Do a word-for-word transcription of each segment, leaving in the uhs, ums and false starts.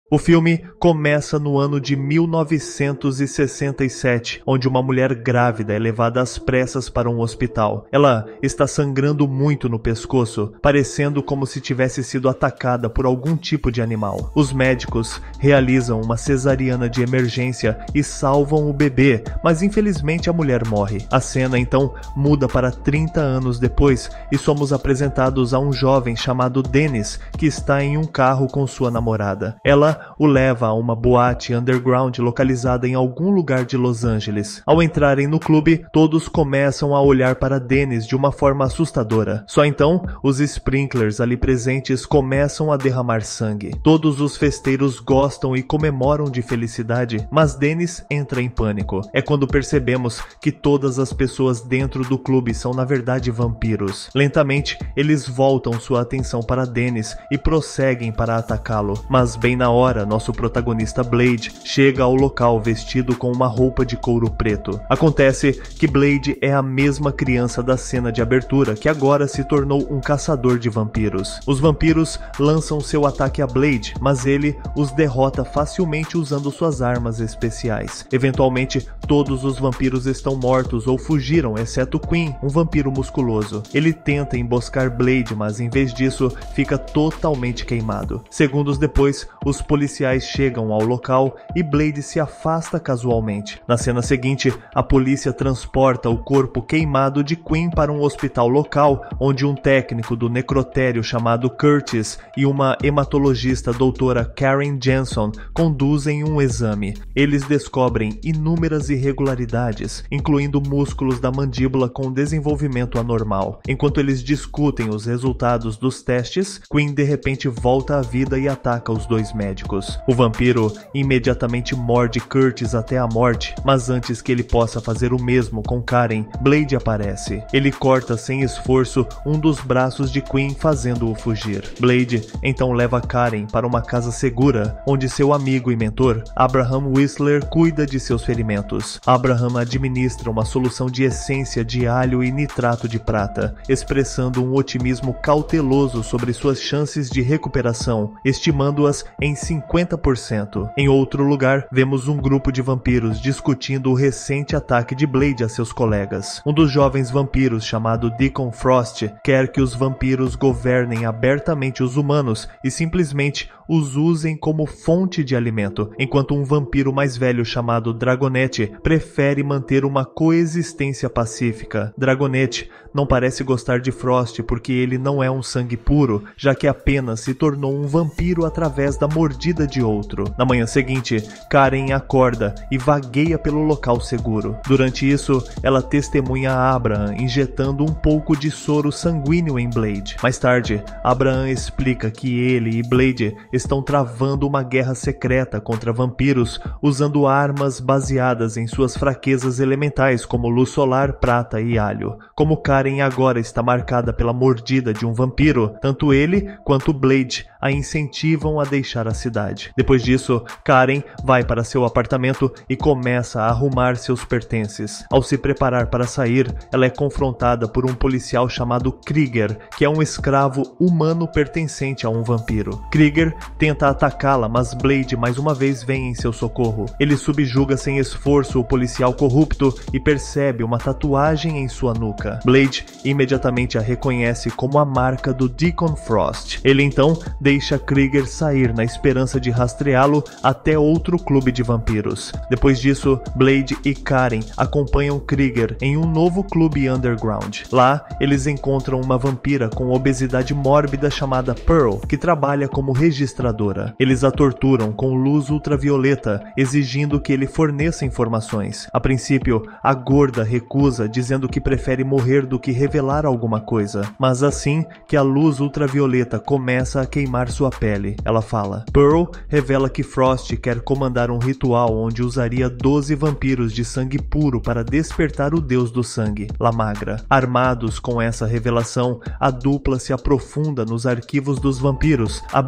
O filme começa no ano de mil novecentos e sessenta e sete, onde uma mulher grávida é levada às pressas para um hospital. Ela está sangrando muito no pescoço, parecendo como se tivesse sido atacada por algum tipo de animal. Os médicos realizam uma cesariana de emergência e salvam o bebê, mas infelizmente a mulher morre. A cena então muda para trinta anos depois e somos apresentados a um jovem chamado Dennis, que está em um carro com sua namorada. Ela o leva a uma boate underground localizada em algum lugar de Los Angeles. Ao entrarem no clube, todos começam a olhar para Dennis de uma forma assustadora. Só então, os sprinklers ali presentes começam a derramar sangue. Todos os festeiros gostam e comemoram de felicidade, mas Dennis entra em pânico. É quando percebemos que todas as pessoas dentro do clube são na verdade vampiros. Lentamente, eles voltam sua atenção para Dennis e prosseguem para atacá-lo, mas bem na hora nosso protagonista Blade chega ao local vestido com uma roupa de couro preto. Acontece que Blade é a mesma criança da cena de abertura que agora se tornou um caçador de vampiros. Os vampiros lançam seu ataque a Blade, mas ele os derrota facilmente usando suas armas especiais. Eventualmente, todos os vampiros estão mortos ou fugiram, exceto Quinn, um vampiro musculoso. Ele tenta emboscar Blade, mas em vez disso, fica totalmente queimado. Segundos depois, os policiais chegam ao local e Blade se afasta casualmente. Na cena seguinte, a polícia transporta o corpo queimado de Quinn para um hospital local, onde um técnico do necrotério chamado Curtis e uma hematologista doutora Karen Jensen conduzem um exame. Eles descobrem inúmeras irregularidades, incluindo músculos da mandíbula com desenvolvimento anormal. Enquanto eles discutem os resultados dos testes, Quinn de repente volta à vida e ataca os dois médicos. O vampiro imediatamente morde Curtis até a morte, mas antes que ele possa fazer o mesmo com Karen, Blade aparece. Ele corta sem esforço um dos braços de Quinn, fazendo-o fugir. Blade então leva Karen para uma casa segura, onde seu amigo e mentor, Abraham Whistler, cuida de seus ferimentos. Abraham administra uma solução de essência de alho e nitrato de prata, expressando um otimismo cauteloso sobre suas chances de recuperação, estimando-as em cinquenta por cento. Em outro lugar, vemos um grupo de vampiros discutindo o recente ataque de Blade a seus colegas. Um dos jovens vampiros, chamado Deacon Frost, quer que os vampiros governem abertamente os humanos e simplesmente os usem como fonte de alimento, enquanto um vampiro mais velho chamado Dragonette prefere manter uma coexistência pacífica. Dragonette não parece gostar de Frost porque ele não é um sangue puro, já que apenas se tornou um vampiro através da mordida de outro. Na manhã seguinte, Karen acorda e vagueia pelo local seguro. Durante isso, ela testemunha a Abraham injetando um pouco de soro sanguíneo em Blade. Mais tarde, Abraham explica que ele e Blade estão travando uma guerra secreta contra vampiros usando armas baseadas em suas fraquezas elementais como luz solar, prata e alho. Como Karen agora está marcada pela mordida de um vampiro, tanto ele quanto Blade a incentivam a deixar a cidade. Depois disso, Karen vai para seu apartamento e começa a arrumar seus pertences. Ao se preparar para sair, ela é confrontada por um policial chamado Krieger, que é um escravo humano pertencente a um vampiro. Krieger tenta atacá-la, mas Blade mais uma vez vem em seu socorro. Ele subjuga sem esforço o policial corrupto e percebe uma tatuagem em sua nuca. Blade imediatamente a reconhece como a marca do Deacon Frost. Ele então deixa Krieger sair na esperança de rastreá-lo até outro clube de vampiros. Depois disso, Blade e Karen acompanham Krieger em um novo clube underground. Lá, eles encontram uma vampira com obesidade mórbida chamada Pearl, que trabalha como registradora. Eles a torturam com luz ultravioleta, exigindo que ele forneça informações. A princípio, a gorda recusa, dizendo que prefere morrer do que revelar alguma coisa. Mas assim que a luz ultravioleta começa a queimar sua pele, ela fala. Pearl revela que Frost quer comandar um ritual onde usaria doze vampiros de sangue puro para despertar o deus do sangue, La Magra. Armados com essa revelação, a dupla se aprofunda nos arquivos dos vampiros, abrigando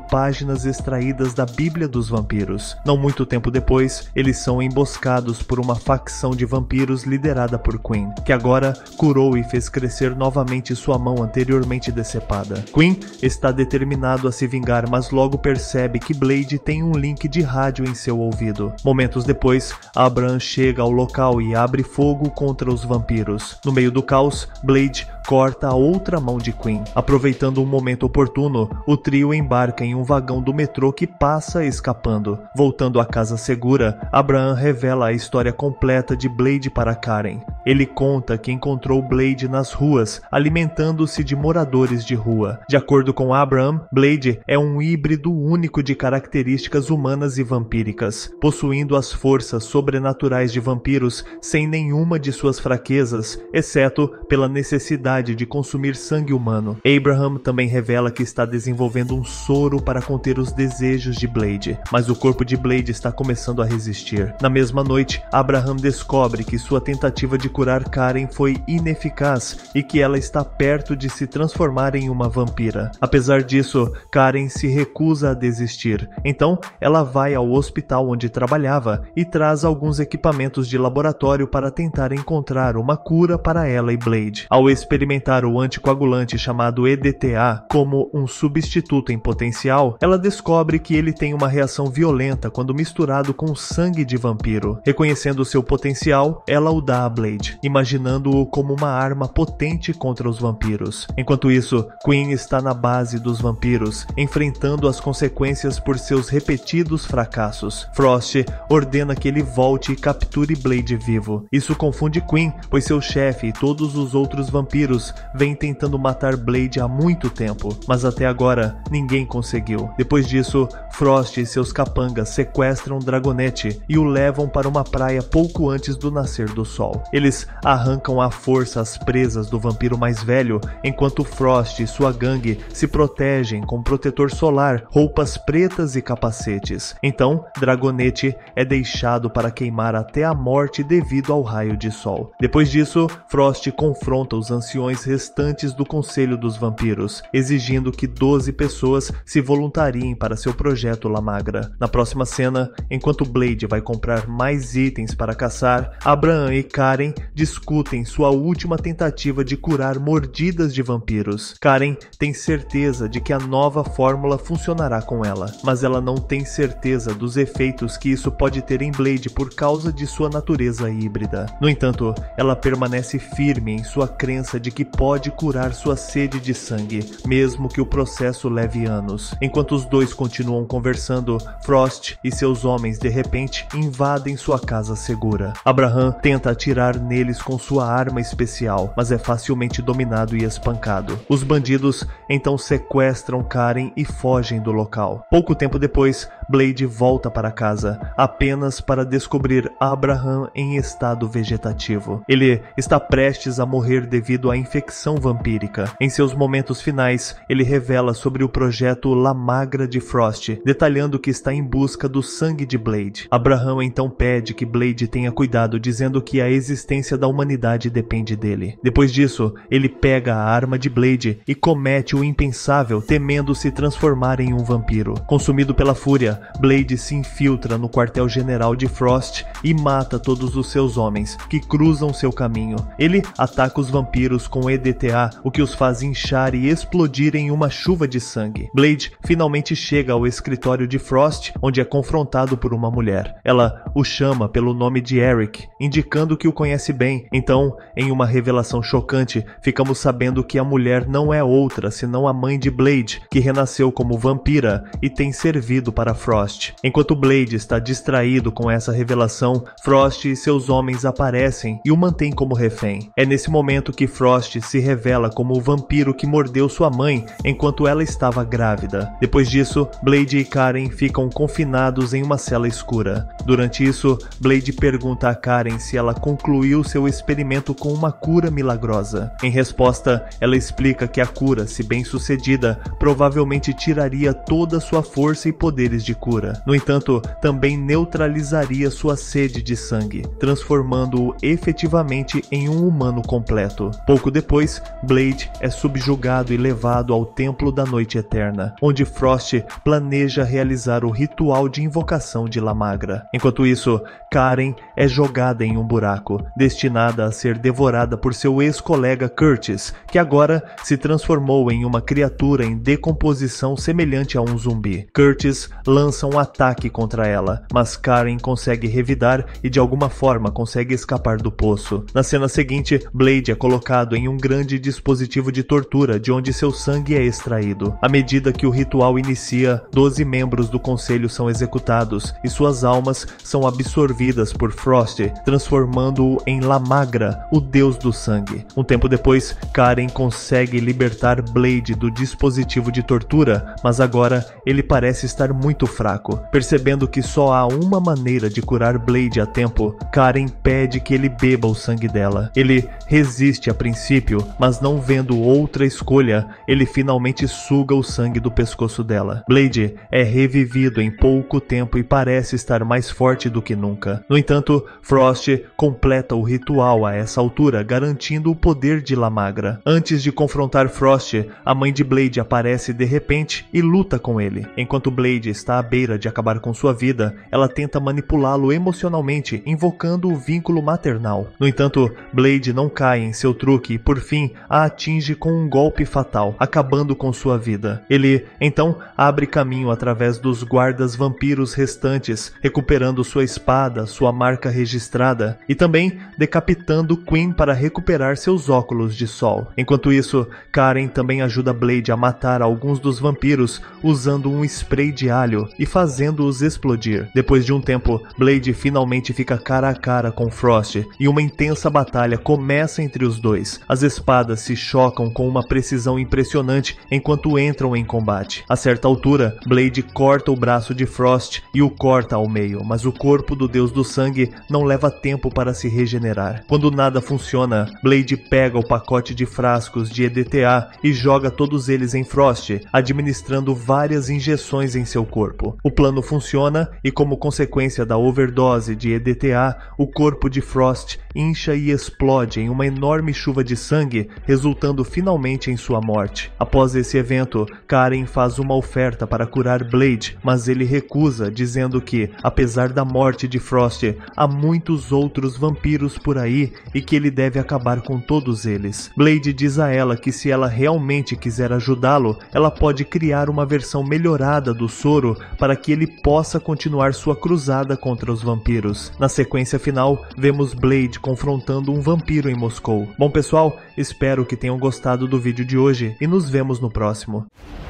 páginas extraídas da Bíblia dos Vampiros. Não muito tempo depois, eles são emboscados por uma facção de vampiros liderada por Quinn, que agora curou e fez crescer novamente sua mão anteriormente decepada. Quinn está determinado a se vingar, mas logo percebe que Blade tem um link de rádio em seu ouvido. Momentos depois, Abraham chega ao local e abre fogo contra os vampiros. No meio do caos, Blade corta a outra mão de Quinn. Aproveitando um momento oportuno, o trio embarca em um vagão do metrô que passa escapando. Voltando à casa segura, Abraham revela a história completa de Blade para Karen. Ele conta que encontrou Blade nas ruas, alimentando-se de moradores de rua. De acordo com Abraham, Blade é um híbrido único de características humanas e vampíricas, possuindo as forças sobrenaturais de vampiros sem nenhuma de suas fraquezas, exceto pela necessidade de consumir sangue humano. Abraham também revela que está desenvolvendo um soro para conter os desejos de Blade, mas o corpo de Blade está começando a resistir. Na mesma noite, Abraham descobre que sua tentativa de curar Karen foi ineficaz e que ela está perto de se transformar em uma vampira. Apesar disso, Karen se recusa a desistir. Então, ela vai ao hospital onde trabalhava e traz alguns equipamentos de laboratório para tentar encontrar uma cura para ela e Blade. Ao experimentar o anticoagulante chamado E D T A como um substituto em potencial, ela descobre que ele tem uma reação violenta quando misturado com sangue de vampiro. Reconhecendo seu potencial, ela o dá a Blade, imaginando-o como uma arma potente contra os vampiros. Enquanto isso, Quinn está na base dos vampiros, enfrentando as consequências por seus repetidos fracassos. Frost ordena que ele volte e capture Blade vivo. Isso confunde Quinn, pois seu chefe e todos os outros vampiros vêm tentando matar Blade há muito tempo, mas até agora ninguém conseguiu. Depois disso, Frost e seus capangas sequestram Dragonete e o levam para uma praia pouco antes do nascer do sol. Eles arrancam à força as presas do vampiro mais velho, enquanto Frost e sua gangue se protegem com protetor solar, roupas pretas e capacetes. Então, Dragonete é deixado para queimar até a morte devido ao raio de sol. Depois disso, Frost confronta os anciões restantes do Conselho dos Vampiros, exigindo que doze pessoas se voluntariem para seu projeto La Magra. Na próxima cena, enquanto Blade vai comprar mais itens para caçar, Abraham e Karen discutem sua última tentativa de curar mordidas de vampiros. Karen tem certeza de que a nova fórmula funcionará com ela, mas ela não tem certeza dos efeitos que isso pode ter em Blade por causa de sua natureza híbrida. No entanto, ela permanece firme em sua crença de que pode curar sua sede de sangue, mesmo que o processo leve anos. Enquanto os dois continuam conversando, Frost e seus homens de repente invadem sua casa segura. Abraham tenta atirar neles com sua arma especial, mas é facilmente dominado e espancado. Os bandidos então sequestram Karen e fogem do local. Pouco tempo depois, Blade volta para casa, apenas para descobrir Abraham em estado vegetativo. Ele está prestes a morrer devido à infecção vampírica. Em seus momentos finais, ele revela sobre o projeto La Magra de Frost, detalhando que está em busca do sangue de Blade. Abraham então pede que Blade tenha cuidado, dizendo que a existência da humanidade depende dele. Depois disso, ele pega a arma de Blade e comete o impensável, temendo se transformar em um vampiro. Consumido pela fúria, Blade se infiltra no quartel-general de Frost e mata todos os seus homens, que cruzam seu caminho. Ele ataca os vampiros com E D T A, o que os faz inchar e explodir em uma chuva de sangue. Blade finalmente chega ao escritório de Frost, onde é confrontado por uma mulher. Ela o chama pelo nome de Eric, indicando que o conhece bem. Então, em uma revelação chocante, ficamos sabendo que a mulher não é outra senão a mãe de Blade, que renasceu como vampira e tem servido para Frost. Enquanto Blade está distraído com essa revelação, Frost e seus homens aparecem e o mantêm como refém. É nesse momento que Frost se revela como o vampiro que mordeu sua mãe enquanto ela estava grávida. Depois disso, Blade e Karen ficam confinados em uma cela escura. Durante isso, Blade pergunta a Karen se ela concluiu seu experimento com uma cura milagrosa. Em resposta, ela explica que a cura, se bem sucedida, provavelmente tiraria toda sua força e poderes de cura. No entanto, também neutralizaria sua sede de sangue, transformando-o efetivamente em um humano completo. Pouco depois, Blade é subjugado e levado ao Templo da Noite Eterna, onde Frost planeja realizar o ritual de invocação de La-Magra. Enquanto isso, Karen é jogada em um buraco, destinada a ser devorada por seu ex-colega Curtis, que agora se transformou em uma criatura em decomposição semelhante a um zumbi. Curtis lança um ataque contra ela, mas Karen consegue revidar e de alguma forma consegue escapar do poço. Na cena seguinte, Blade é colocado em um grande dispositivo de tortura, de onde seu sangue é extraído. À medida que o ritual inicia, doze membros do conselho são executados e suas almas são absorvidas por Frost, transformando-o em La-Magra, o deus do sangue. Um tempo depois, Karen consegue libertar Blade do dispositivo de tortura, mas agora ele parece estar muito fraco. Percebendo que só há uma maneira de curar Blade a tempo, Karen pede que ele beba o sangue dela. Ele resiste a princípio, mas não vendo outra escolha, ele finalmente suga o sangue do pescoço dela. Blade é revivido em pouco tempo e parece estar mais forte do que nunca. No entanto, Frost completa o ritual a essa altura, garantindo o poder de La-Magra. Antes de confrontar Frost, a mãe de Blade aparece de repente e luta com ele. Enquanto Blade está à beira de acabar com sua vida, ela tenta manipulá-lo emocionalmente, invocando o vínculo maternal. No entanto, Blade não cai em seu truque e por fim a atinge com um golpe fatal, acabando com sua vida. Ele então abre caminho através dos guardas vampiros restantes, recuperando sua espada, sua marca registrada, e também decapitando Queen para recuperar seus óculos de sol. Enquanto isso, Karen também ajuda Blade a matar alguns dos vampiros usando um spray de alho e fazendo-os explodir. Depois de um tempo, Blade finalmente fica cara a cara com Frost e uma intensa batalha começa entre os dois. As espadas se chocam com uma precisão impressionante enquanto entram em combate. A certa altura, Blade corta o braço de Frost e o corta ao meio, mas o corpo do deus do sangue não leva tempo para se regenerar. Quando nada funciona, Blade pega o pacote de frascos de E D T A e joga todos eles em Frost, administrando várias injeções em seu corpo. O plano funciona e, como consequência da overdose de E D T A, o corpo de Frost incha e explode em uma enorme chuva de sangue, resultando finalmente em sua morte. Após esse evento, Karen faz uma oferta para curar Blade, mas ele recusa, dizendo que, apesar da morte de Frost, há muitos outros vampiros por aí e que ele deve acabar com todos eles. Blade diz a ela que se ela realmente quiser ajudá-lo, ela pode criar uma versão melhorada do soro para que ele possa continuar sua cruzada contra os vampiros. Na sequência final, vemos Blade confrontando um vampiro em Moscou. Bom pessoal, espero que tenham gostado do vídeo de hoje e nos vemos no próximo.